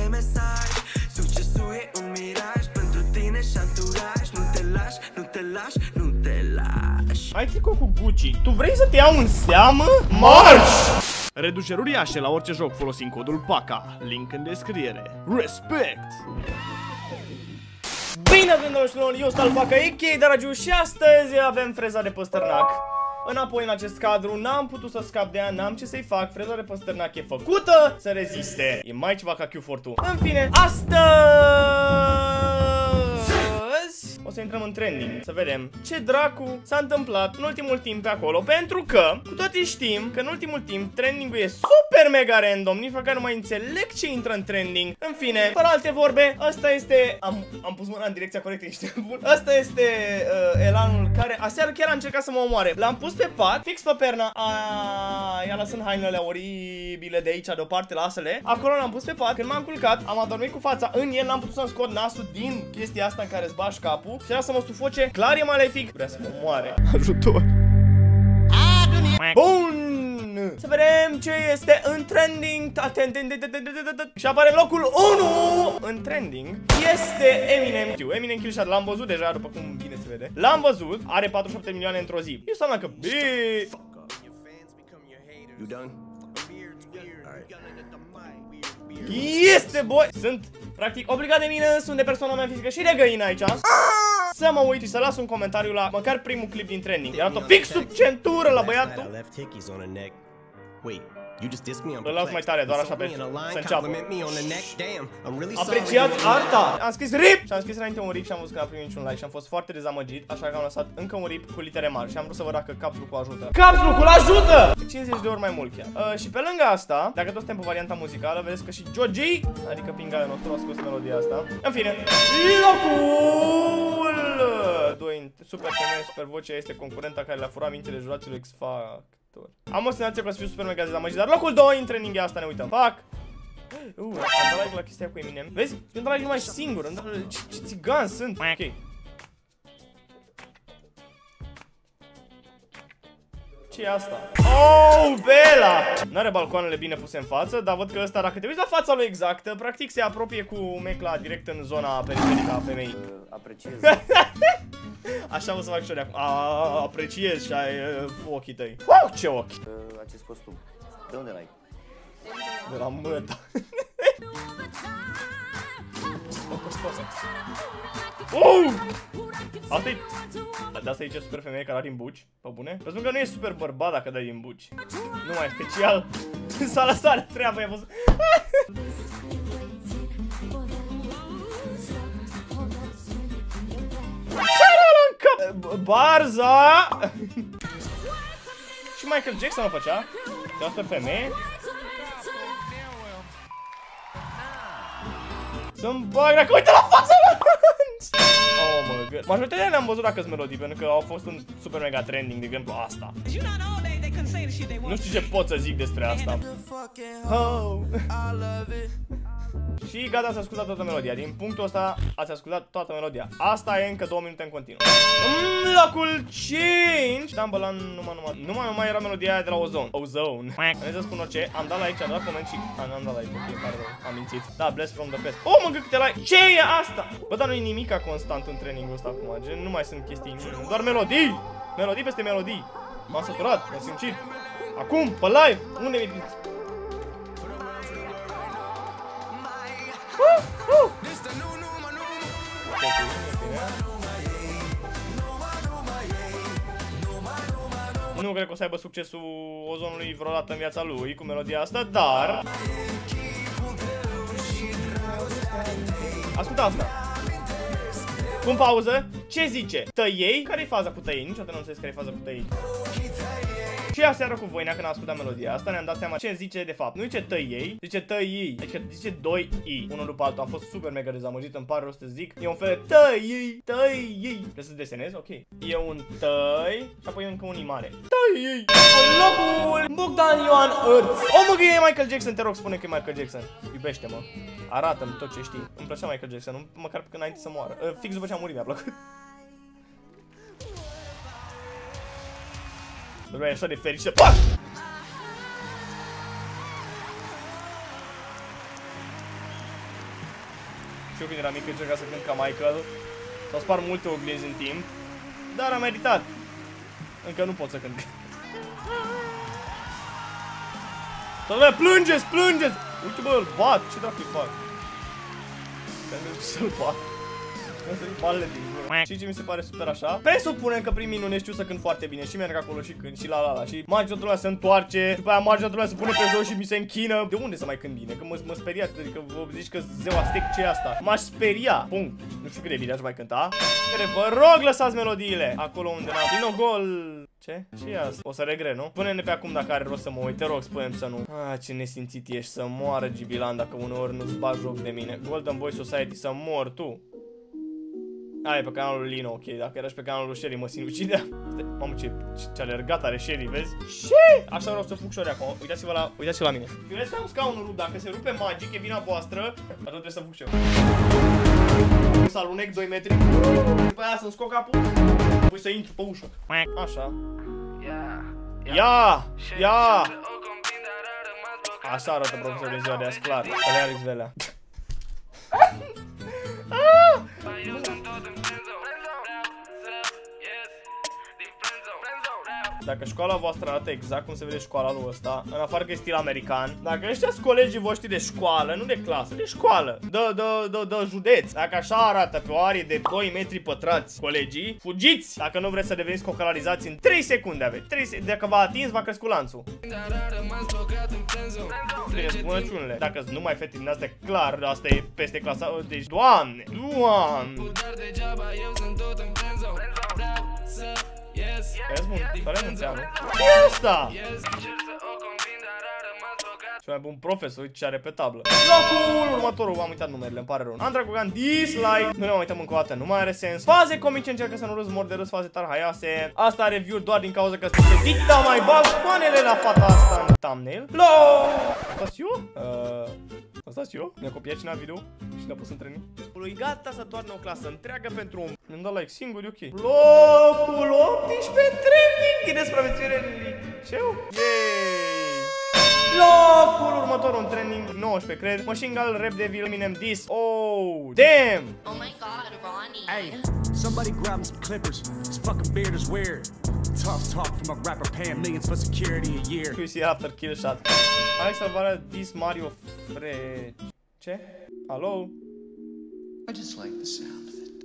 mesaj. Succesul e un miraj pentru tine și anturaj. Nu te lași, nu te lași, nu te lași. Ai tricou cu Gucci. Tu vrei să te iau în seamă? Marș! Reduceri uriașe la orice joc folosind codul PACA. Link în descriere. Respect! Bine avem, doamnelor, eu sunt Alpaca, a.k.a. Daragiu și astăzi avem freza de păstărnac. Înapoi în acest cadru, n-am putut să scap de ea, n-am ce să-i fac. Freza de păstărnac e făcută să reziste. E mai ceva ca Q42. În fine, astăzi o să intrăm în trending, să vedem ce dracu s-a întâmplat în ultimul timp pe acolo. Pentru că cu toții știm că în ultimul timp trending-ul e super mega random. Nici măcar nu mai înțeleg ce intră în trending. În fine, fără alte vorbe, asta este... Am pus mâna în direcția corectă, niște bun. Asta este elanul care aseară chiar a încercat să mă omoare. L-am pus pe pat, fix pe perna. Ia lăsând hainele oribile de aici deoparte, lasă-le. Acolo l-am pus pe pat, când m-am culcat, am adormit cu fața în el, n-am putut să-mi scot nasul din chestia asta în care îți bași capul. Și era să mă sufoce, clar e malefic. Vrea să mă moare. Ajutor. Bun! Să vedem ce este în trending. Și apare în locul 1 în trending. Este Eminem. Știu, Eminem Killshot, l-am văzut deja, după cum bine se vede. L-am văzut, are 47 milioane într-o zi. Eu înseamnă că este, boy! Sunt practic obligat de mine însumi, de persoana mea fizică și de găină aici să mă uit și să las un comentariu la măcar primul clip din trending. Era fix sub centură la băiatul. Îl las mai tare, doar așa pe să înceapă. Apreciați arta! Am scris RIP! Și am scris înainte un RIP și am văzut că n-a primit niciun like și am fost foarte dezamăgit. Așa că am lăsat încă un RIP cu litere mari și am vrut să văd dacă Caps Lock-ul ajută. Caps Lock-ul ajută! 50 de ori mai mult chiar. Și pe lângă asta, dacă tot suntem pe varianta muzicală, vedeți că și Joji, adică pingaia nostru, a scos melodia asta. În fine, locul 2, super femeie, super voce, este concurenta care le-a furat mințile juraților X-Factor. Am o senzație că o să fiu super mega dezamăgit, dar locul 2 în trending e asta, ne uităm. Fac! Am dat like la chestia cu Eminem. Vezi? Eu am dat like numai singur. Ce țigan sunt. Ok. Ce e asta? Oh, Bella! N-are balcoanele bine puse în față, dar văd că ăsta, dacă te uiți la fața lui exactă, practic se apropie cu mecla direct în zona periferică a femeii. Apreciez. Așa o să fac și eu de acum. Apreciez și ai ochii tăi. Wow, ce ochi! Acest costum. De unde l-ai? De la măta. Asta-i... De asta e ce super femeie care are din buci. Pe bune? Presupun că nu e super bărbat dacă dai din buci. Nu mai special. S-a lăsat treaba, i-a văzut. Barza! Și Michael Jackson o făcea. Și asta femeie. Să-mi bag dacă uite la fața mea! Oh my god. Majoritatea le-am văzut dacă sunt melodii, pentru că au fost un super mega trending, de exemplu asta. Nu știu ce pot să zic despre asta. Oh. Și gata, ați ascultat toată melodia. Din punctul ăsta ați ascultat toată melodia. Asta e încă 2 minute în continuu. În locul 5 Dumbalan, numai era melodia aia de la Ozone. Ozone. Vreau să spun orice. Am dat like, am dat coment și... n-am dat like, ok, pare rău, am mințit. Da, bless from the past. Oh, mă gând câte like. Ce e asta? Bă, dar nu e nimica constant în trainingul ăsta acum. Gen, nu mai sunt chestii, doar melodii. Melodii peste melodii. M-am săturat, m-am simțit. Acum, pe live, unde mi-e pizza? Nu cred că o să aibă succesul Ozonului vreodată în viața lui cu melodia asta, dar... Ascultă asta. Pun pauză. Ce zice? Tăiei? Care-i faza cu tăiei? Niciodată nu înțeles care-i faza cu tăiei. Și aseară cu Voinea, când am ascultat melodia asta, ne-am dat seama ce zice de fapt. Nu zice tăiei, zice tăiei. Adică zice 2i, unul după altul. Am fost super mega dezamăgit, îmi pare rău să zic. E un fel de tăiei, tăiei. Trebuie să desenez? Ok. E un tăi și apoi încă un i mare. Tăiei. În locul Bogdan Ioan Earth. O, mă, că e Michael Jackson, te rog, spune că e Michael Jackson. Iubește-mă. Arată-mi tot ce știi. Îmi plăcea Michael Jackson, măcar până înainte să moară. Fix după ce a murit mi-a plăcut. Bă, e așa de fericită. Pac! Și eu când eram mic încerca să cânt ca Michael. S-au spart multe oglinzi în timp, dar am meritat. Încă nu pot să cânt. Toată plângeți, plângeți! Uite bă, îl bat, ce dracu-i fac? Să-l bat. Și ce mi se pare super așa? Presupunem că primii nu știu să cânt foarte bine și merg acolo și cânt și la și majoritatea lumea se întoarce, după aia majoritatea lumea se pune pe jos și mi se închină. De unde să mai cânt bine? Că mă speria, adică vă zici că zeu Aztec, ce e asta? M-aș speria. Punct. Nu știu cât de bine aș mai cânta. Vă rog, lăsați melodiile acolo unde n-am. Din gol. Ce? Ce e asta? O să regret, nu? Spune-ne pe acum dacă are rost să mă uit. Te rog, spune-mi să nu. Ce nesimțit ești, să moară Gibilan dacă uneori nu-ți bagi joc de mine. Golden Boy Society, să mor tu. E pe canalul Lino, ok, dacă erași pe canalul lui Sherry mă sinucidea. Mamă, ce alergat are Sherry, vezi? Și așa vreau să fug și ori acum, uitați-vă la mine. Eu vreau să am scaunul rupt, dacă se rupe magic, e vina voastră, atunci trebuie să fug și eu. Să alunec 2 metri, după aia să-mi scot capul, apoi să intru pe ușă. Așa. Ia! Așa arată profesorul în ziua de azi, clar, Alea Alex Velea. Dacă școala voastră arată exact cum se vede școala lui ăsta, în afară că e stil american, dacă ăștia sunt colegii voștri de școală, nu de clasă, de școală, de județ, dacă așa arată pe o arie de 2 metri pătrați colegii, fugiți! Dacă nu vreți să deveniți cocanalizați în 3 secunde aveți. Dacă v-a atins, v-a crescut lanțul. Bine, spunăciunile. Dacă nu mai fete din astea, clar, asta e peste clasa. Deci, doamne! Vezi, bun, tare munțeanu. Ce e asta? Cel mai bun profesor, uite ce are pe tablă. Locul următorul, am uitat numerele, îmi pare rău. Andra Gogan, dislike. Nu le mai uităm încă o dată, nu mai are sens. Faze comice, încearcă să nu râzi, mor de râs, faze tarhaiase. Asta review doar din cauza că sunt dicta, mai bag coanele la fata asta în thumbnail. Asta-s eu? Asta-s eu? Mi-a copiat cineva video și n-a pus în training. Lui gata să toarnă o clasă întreagă pentru un... Mi-am dat like singur, e ok. Locul 18 training de supraviețuire în liceu. Yay! Locul următor în training 19, cred. Machine Gun, Rap Devil, Eminem Diss. Oh, damn! Oh my god, Ronnie. Hey, somebody grab me some clippers. This fucking beard is weird. Tough talk from a rapper paying millions for security a year. QC after kill shot. Hai salvarea Diss Mario Fresh. Ce? Alo? I just like the sound of it.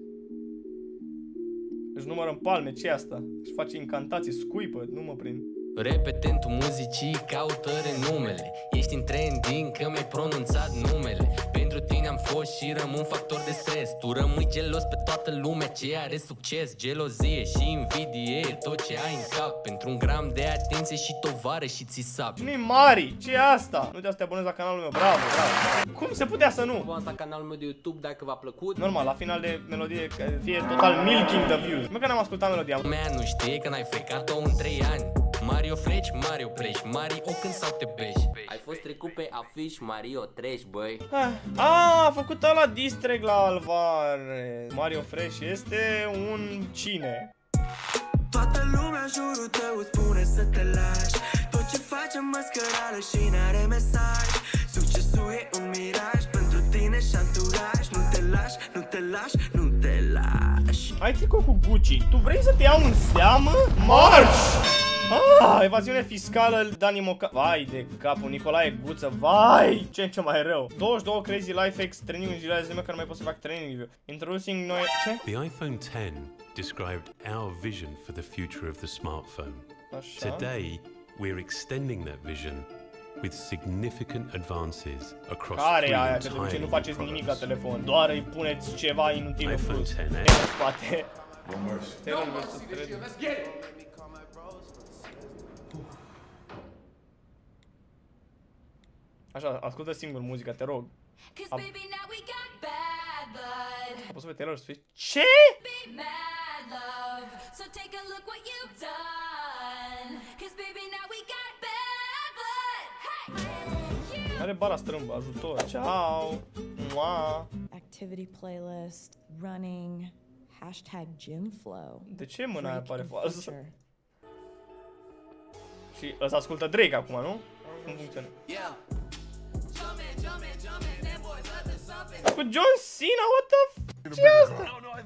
Își numără în palme, ce asta? Își face incantații, scuipă, nu mă prind. Repetentul muzicii caută renumele. Ești în trending că mi-ai pronunțat numele. Pentru tine am fost și rămân factor de stres. Tu rămâi gelos pe toată lumea ce are succes. Gelozie și invidie, tot ce ai în cap. Pentru un gram de atenție și tovare și ți sap. Nu-i mari, ce e asta? Nu te-a să te abonezi la canalul meu, bravo, bravo. Cum se putea să nu? Abonați la canalul meu de YouTube dacă v-a plăcut. Normal, la final de melodie fie total milking the views. Mă că n-am ascultat melodia. Lumea nu știe că n-ai frecat-o în 3 ani. Mario Freci, Mario Preș, Mario când sau te beși. Ai fost trecut pe afiș, Mario treci, băi. A făcut ăla distreg la Alvare. Mario Fresh este un cine? Toată lumea în jurul tău îți spune să te lași. Tot ce facem măscărală și n-are mesaj. Succesul e un miraj pentru tine și anturaj. Nu te lași, nu te lași, nu te lași. Ai tricou cu Gucci. Tu vrei să te iau în seamă? Marș! Evaziune fiscală, Dani Moca... Vai de capul, Nicolae Guță, vai! Ce mai rău. 22 Crazy Life X training în zilele zile că nu mai pot să fac training review. Introducing noi... Ce? The iPhone 10 described our vision for the future of the smartphone. Așa. Today, we're extending that vision with significant advances across Care three e aia? Că de entire obicei nu faceți nimic la products. telefon. Doar îi puneți ceva inutil în iPhone plus. 10 în spate. Așa, ascultă singur muzica, te rog. Poți să vezi Taylor Swift? Ce? Are bara strâmbă, ajutor. Ciao. Mua. Activity playlist, running, #gymflow. De ce mâna aia pare falsă? Și ăsta ascultă Drake acum, nu? Cum funcționează? Cu John Cena, what the f... Ce e asta?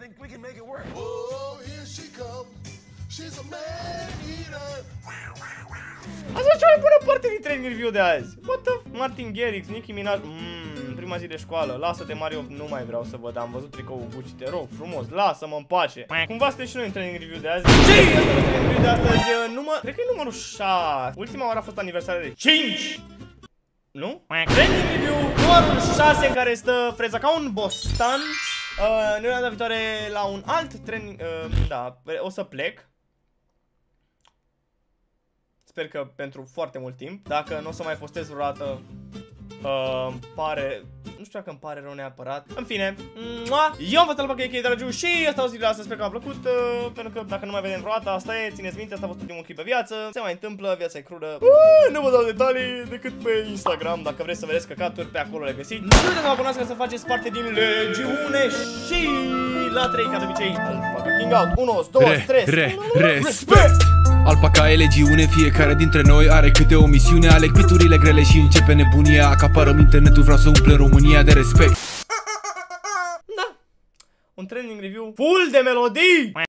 Asta e cea mai bună parte din training review de azi. What the f... Martin Garrix, Nicki Minaj. Prima zi de școală. Lasă-te, Mario, nu mai vreau să văd. Am văzut tricoul Gucci, te rog frumos, lasă-mă în pace. Cumva suntem și noi în training review de azi. Ce e asta training review de astăzi? Cred că e numărul 6. Ultima oară a fost aniversarea de 5. Nu? Training review numărul 6 în care stă Freza ca un bostan. Noi data viitoare la un alt training. Da, o să plec. Sper că pentru foarte mult timp. Dacă nu o să mai postez vreodată, nu știu dacă îmi pare rău neapărat. În fine, eu am fost Alba KK, dragi, și asta o zi de astăzi. Sper că v-a plăcut, pentru că dacă nu mai vedem vreodată, asta e, țineți minte, asta a fost ultimul clip pe viață. Se mai întâmplă, viața e crudă. Nu vă dau detalii decât pe Instagram. Dacă vreți să vedeți căcaturi, pe acolo le găsiți. Nu uitați să vă abonați ca să faceți parte din legiune. Și la 3, ca de obicei, Alpaca King Out. 1, 2, 3. Respect! Alpaca e legiune, fiecare dintre noi are câte o misiune. Aleg piturile grele și începe nebunia. Acaparăm internetul, vreau să umplem România de respect. Da, un training review full de melodii.